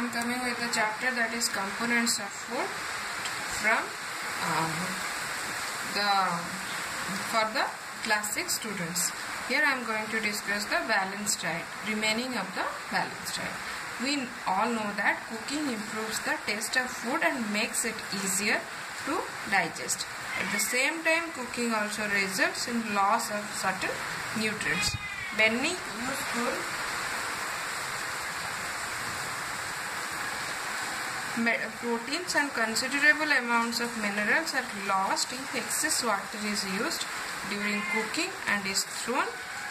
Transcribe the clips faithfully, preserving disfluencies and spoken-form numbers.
am coming with a chapter that is components of food from um, the for the class six students. Here I am going to discuss the balanced diet, remaining of the balanced diet. We all know that cooking improves the taste of food and makes it easier to digest. At the same time, cooking also results in loss of certain nutrients. Many useful proteins and considerable amounts of minerals are lost if excess water is used during cooking and is thrown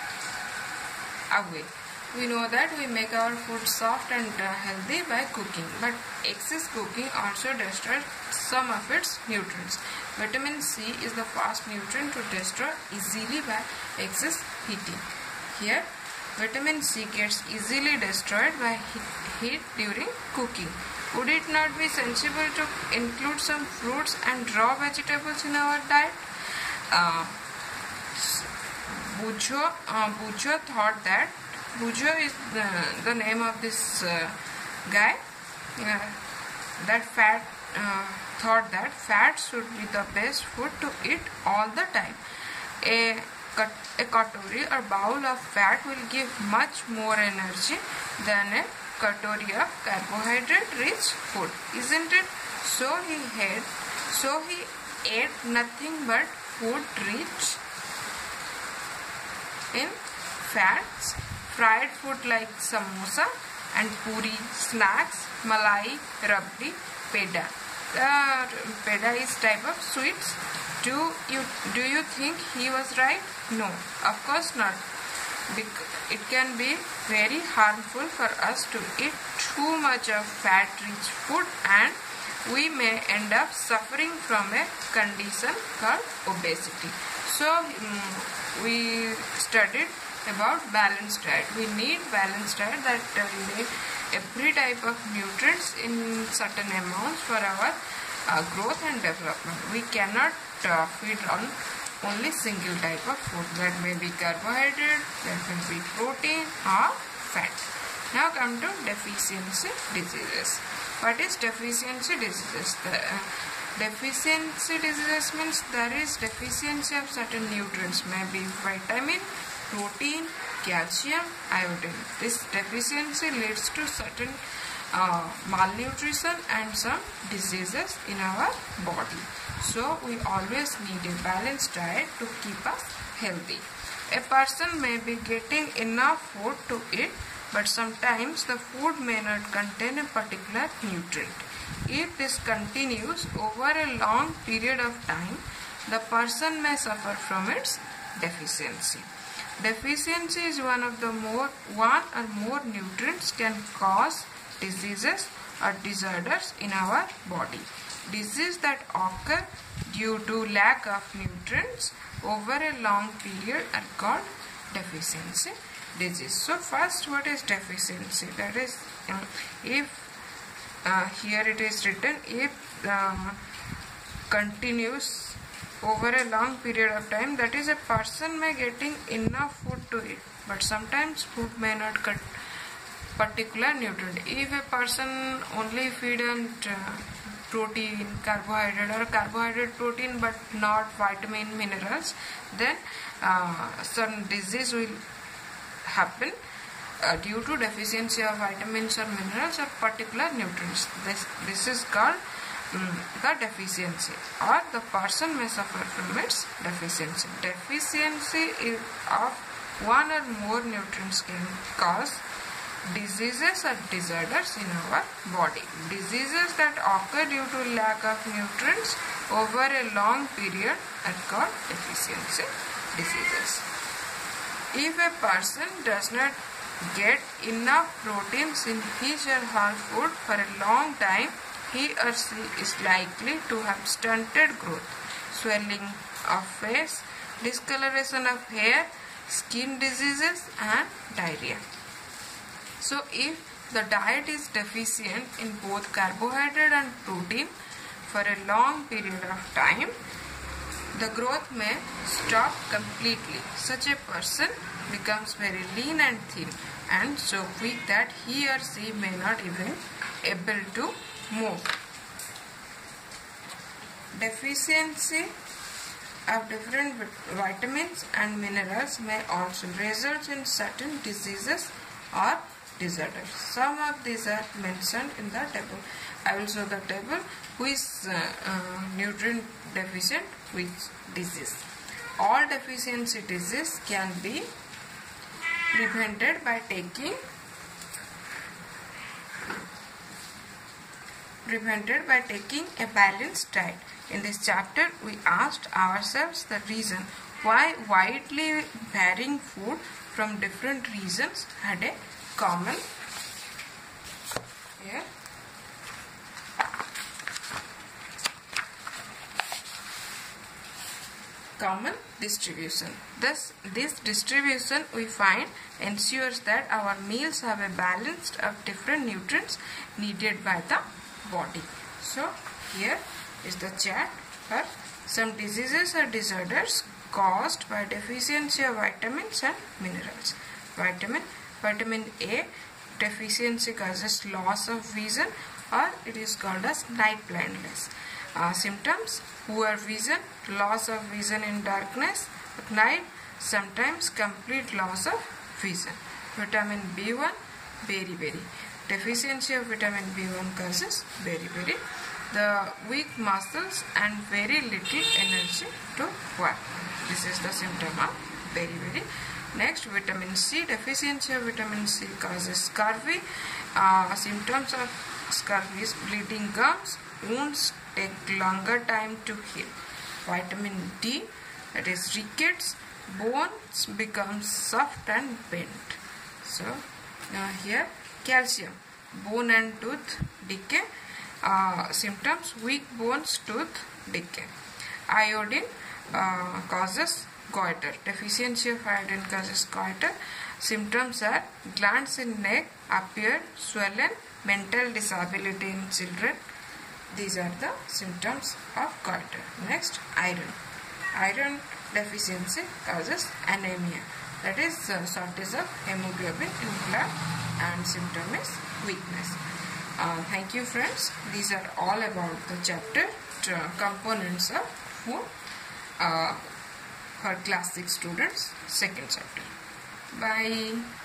away. We know that we make our food soft and uh, healthy by cooking, but excess cooking also destroys some of its nutrients. Vitamin C is the fast nutrient to destroy easily by excess heating. Here, vitamin C gets easily destroyed by heat during cooking. Would it not be sensible to include some fruits and raw vegetables in our diet? Uh, Bujo, uh, Bujo thought that Bujo is the, the name of this uh, guy. Uh, that fat uh, thought that fat should be the best food to eat all the time. A a katori or bowl of fat will give much more energy than a katori of carbohydrate-rich food, isn't it? So he had, so he ate nothing but food rich in fats. Fried food like samosa and puri, snacks, malai, rabdi, peda. Uh, peda is type of sweets. Do you do you think he was right? No, of course not. Because it can be very harmful for us to eat too much of fat-rich food, and we may end up suffering from a condition called obesity. So um, we studied about balanced diet. We need balanced diet that uh, need every type of nutrients in certain amounts for our uh, growth and development. We cannot uh, feed on only single type of food. That may be carbohydrate, that may be protein or fat. Now come to deficiency diseases. What is deficiency diseases? The, uh, deficiency diseases means there is deficiency of certain nutrients, maybe vitamin, protein, calcium, iodine. This deficiency leads to certain uh, malnutrition and some diseases in our body. So we always need a balanced diet to keep us healthy. A person may be getting enough food to eat, but sometimes the food may not contain a particular nutrient. If this continues over a long period of time, the person may suffer from its deficiency. Deficiency is one of the more one or more nutrients can cause diseases or disorders in our body. Diseases that occur due to lack of nutrients over a long period are called deficiency disease. So first, what is deficiency? That is, uh, if uh, here it is written, if uh, continues over a long period of time, that is, a person may getting enough food to eat, but sometimes food may not cut particular nutrient. If a person only feed on uh, protein, carbohydrate or carbohydrate protein but not vitamin, minerals, then uh, some disease will happen uh, due to deficiency of vitamins or minerals or particular nutrients. This, this is called um, the deficiency, or the person may suffer from its deficiency. Deficiency is of one or more nutrients can cause diseases or disorders in our body. Diseases that occur due to lack of nutrients over a long period are called deficiency diseases. If a person does not get enough proteins in his or her food for a long time, he or she is likely to have stunted growth, swelling of face, discoloration of hair, skin diseases and diarrhea. So if the diet is deficient in both carbohydrate and protein for a long period of time, the growth may stop completely. Such a person becomes very lean and thin and so weak that he or she may not even able to move. Deficiency of different vitamins and minerals may also result in certain diseases or disorders. Some of these are mentioned in the table. I will show the table who is uh, uh, nutrient deficient, which disease. All deficiency disease can be prevented by taking prevented by taking a balanced diet. In this chapter, we asked ourselves the reason why widely varying food from different regions had a common here. common distribution. Thus, this distribution we find ensures that our meals have a balance of different nutrients needed by the body. So, here is the chart for some diseases or disorders caused by deficiency of vitamins and minerals. Vitamin, vitamin A deficiency causes loss of vision, or it is called as night blindness. Uh, symptoms: poor vision, loss of vision in darkness at night, sometimes complete loss of vision. Vitamin B one, beriberi. Deficiency of vitamin B one causes beriberi. The weak muscles and very little energy to work. This is the symptom of beriberi. Next, vitamin C. Deficiency of vitamin C causes scurvy. Uh, symptoms of scurvy is bleeding gums, wounds take longer time to heal. Vitamin D, that is rickets, bones become soft and bent. So, now here calcium, bone and tooth decay. Uh, symptoms: weak bones, tooth decay. Iodine uh, causes goiter. Deficiency of iodine causes goiter. Symptoms are glands in neck appear swollen, mental disability in children. These are the symptoms of goiter. Next, iron. Iron deficiency causes anemia. That is uh, shortage of hemoglobin in blood, and symptom is weakness. Uh, thank you, friends. These are all about the chapter uh, components of food uh, for class six students, second chapter. Bye.